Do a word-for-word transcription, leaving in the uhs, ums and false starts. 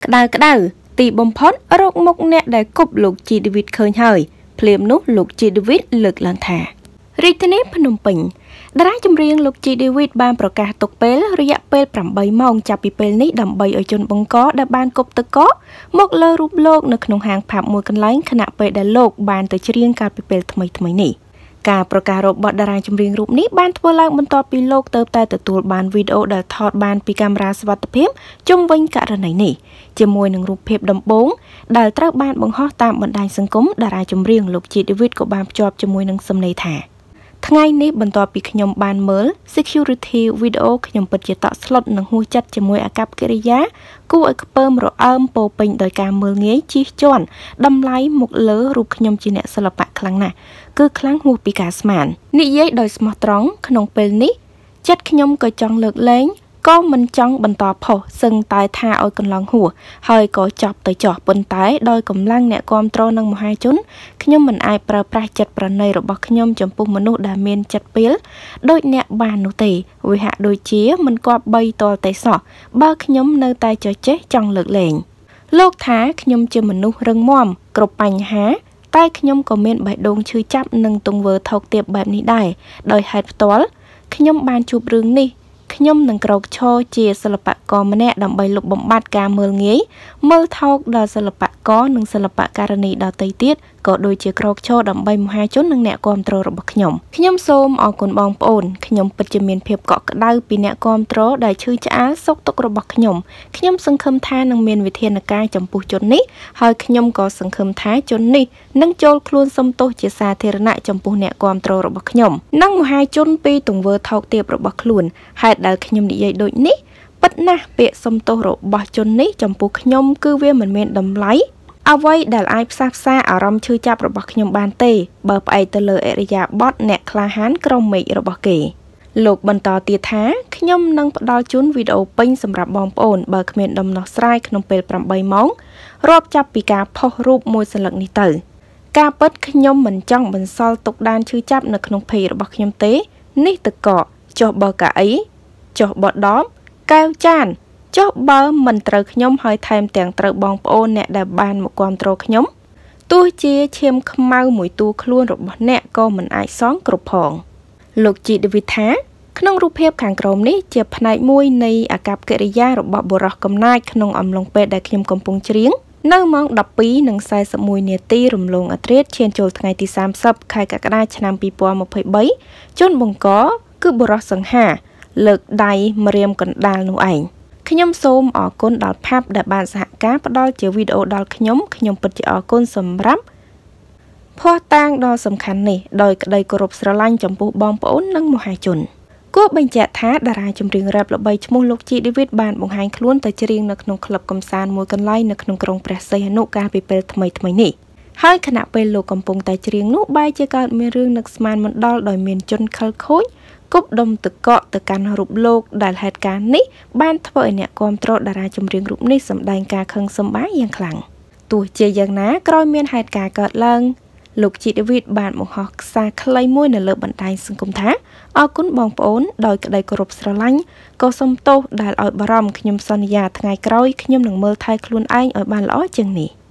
ក្តៅក្តៅទីបំផុតរកមុខអ្នកដែលគប់លោកជីដេវីតឃើញហើយភ្លាមនោះលោកជីដេវីតលើកឡើងថារាជធានីភ្នំពេញតារាចម្រៀងលោកជីដេវីតបានប្រកាសទុកពេលរយៈពេលប្រាំបីម៉ោងចាប់ពីពេលនេះដើម្បីឲ្យជនបង្កដែលបានគប់ទឹកកកមកលើរូបលោកនៅក្នុងហាងផាប់មួយកន្លែងខណៈពេលដែលលោកបានទៅច្រៀងកាលពីពេលថ្មីថ្មីនេះការប្រកាសរបស់តារាចម្រៀងរូបនេះបានធ្វើឡើងបន្ទាប់ពីលោកទៅតែទទួលបានវីដេអូដែលថតបានពីកាមេរ៉ាសុវត្ថិភាពជុំវិញករណីនេះជាមួយនឹងរូបភាពដំបូងដែលត្រូវបានបង្ហោះតាមបណ្ដាញសង្គមតារាចម្រៀងលោកជីដេវីតក៏បានភ្ជាប់ជាមួយនឹងសំណេរថាថ្ងៃនេះបន្ទាប់ពីខ្ញុំបានមើល security video ខ្ញុំពិតជាតក់ស្លុតនឹងហួសចិត្តជាមួយអាកប្បកិរិយាគួរឲ្យខ្ពើមរអើមពោពេញដោយការមើលងាយជិះជាន់តម្លៃមុខលើរូបខ្ញុំជាអ្នកសិល្បៈខ្លាំងណាស់គឺខ្លាំងហួសពីការស្មាននិយាយដោយស្មោះត្រង់ក្នុងពេលនេះចិត្តខ្ញុំក៏ចង់លើកលែងក៏មិនចង់បន្តផុសសឹងតែថាឲ្យកន្លងហួសហើយក៏ចប់ទៅចោះប៉ុន្តែដោយកម្លាំងអ្នកគ្រប់គ្រងនិងមហាជនខ្ញុំមិនអាចប្រើប្រាស់ចិត្តប្រណីរបស់ខ្ញុំចំពោះមនុស្សដែលមានចិត្តពេលដូចអ្នកបាននោះទេវាហាក់ដូចជាមិនគប្បីតលទេសោះបើខ្ញុំនៅតែចចេះចង់លើកលែងលោកថាខ្ញុំជាមនុស្សរឹងមាំគ្រប់បញ្ហាតែខ្ញុំក៏មានបេះដូងឈឺចាប់និងទង្វើថោកទាបបែបនេះដែរដោយហេតុផ្ទាល់ខ្ញុំបានជួបរឿងនេះខ្ញុំនឹងក្រោកឈរជាសិល្បករម្នាក់ដើម្បីលុបបំបាត់ការមើលងាយមើលថោកដល់សិល្បករនិងសិល្បករនីដទៃទៀតក៏ដូចជាក្រោកឈរដើម្បីមហាជននិងអ្នកគាំទ្ររបស់ខ្ញុំខ្ញុំសូមអរគុណបងប្អូនខ្ញុំពិតជាមានភាពកក់ក្ដៅពីអ្នកគាំទ្រដែលឈឺឆ្អាលសុខទុក្ខរបស់ខ្ញុំខ្ញុំសង្ឃឹមថានឹងមានវិធានការចំពោះជននេះហើយខ្ញុំក៏សង្ឃឹមថាជននេះនឹងចូលខ្លួនសុំទោសជាសាធារណៈចំពោះអ្នកគាំទ្ររបស់ខ្ញុំនិងមហាជនពីទង្វើថោកទាបរបស់ខ្លួនហេតុដែលខ្ញុំនិយាយដូចនេះពិតណាស់ពាក្យសុំទោសរបស់ជននេះចំពោះខ្ញុំគឺវាមិនមានតម្លៃអ្វីដែលអាចផ្សះផ្សាអារម្មណ៍ឈឺចាប់របស់ខ្ញុំបានទេបើផ្អែកទៅលើអរិយាប័ត្រអ្នកក្លាហានក្រុមមេឃរបស់គេលោកបន្តទៀតថាខ្ញុំនឹងផ្ដល់ជូនវីដេអូពេញសម្រាប់បងប្អូនបើគ្មានដំណោះស្រាយក្នុងពេលប្រាំបីម៉ោងរាប់ចាប់ពីការផុសរូបមួយសន្លឹកនេះទៅការពិតខ្ញុំមិនចង់បន្សល់ទុកដានឈឺចាប់នៅក្នុងភេទរបស់ខ្ញុំទេនេះទឹកកកចុះបើកាអីចុះបដបកែវចានចុះបើមិនត្រូវខ្ញុំហើយថែមទាំងត្រូវបងប្អូនអ្នកដែលបានមកគាំទ្រខ្ញុំទោះជាឈាមខ្មៅមួយតួខ្លួនរបស់អ្នកក៏មិនអាចសងគ្រប់ផងលោកជីដេវីតថាក្នុងរូបភាពខាងក្រោមនេះជាផ្នែកមួយនៃអាកប្បកិរិយារបស់បុរសកំណាចក្នុងអំឡុងពេលដែលខ្ញុំកំពុងច្រៀងនៅម៉ោងដប់ពីរនិងសែសិបមួយនាទីរំលងអធ្រាត្រឈានចូលថ្ងៃទីសាមសិបខែកក្កដាឆ្នាំពីរពាន់ម្ភៃបីជនបង្កគឺបុរសសង្ហាលើកដៃម្រាមកណ្ដាលនោះឯងខ្ញុំសូមអរគុណដល់ផាប់ដែលបានសហការផ្ដល់ជាវីដេអូដល់ខ្ញុំខ្ញុំពិតជាអរគុណសម្រាប់ភ័ស្តុតាងដ៏សំខាន់នេះដោយក្តីគោរពស្រឡាញ់ចំពោះបងប្អូននិងមហាជនគួរបញ្ជាក់ថាតារាចម្រៀងរ៉េបល្បីឈ្មោះលោកជីដេវីតបានបង្ហាញខ្លួនទៅច្រៀងនៅក្នុងក្លឹបកម្សាន្តមួយកន្លែងនៅក្នុងក្រុងព្រះសីហនុកាលពីពេលថ្មីថ្មីនេះហើយខណៈពេលលោកកំពុងតែច្រៀងនោះបែរជាកើតមានរឿងនឹកស្មានមិនដល់ដោយមានជនខិលខូចគប់ដុំទឹកកកទៅកាន់រូបលោកដែលហេតុការណ៍នេះបានធ្វើឲ្យអ្នកគាំទ្រតារាចម្រៀងរូបនេះសម្ដែងការខឹងសម្បារយ៉ាងខ្លាំងទោះជាយ៉ាងណាក្រោយមានហេតុការណ៍កើតឡើងលោកជីដេវីតបានបង្ហោះសារខ្លីមួយនៅលើបណ្ដាញសង្គមថាអរគុណបងប្អូនដោយក្តីគោរពស្រឡាញ់ក៏សូមទោសដែលឲ្យបារម្ភខ្ញុំសន្យាថ្ងៃក្រោយខ្ញុំនឹងមើលថែខ្លួនឯងឲ្យបានល្អជាងនេះ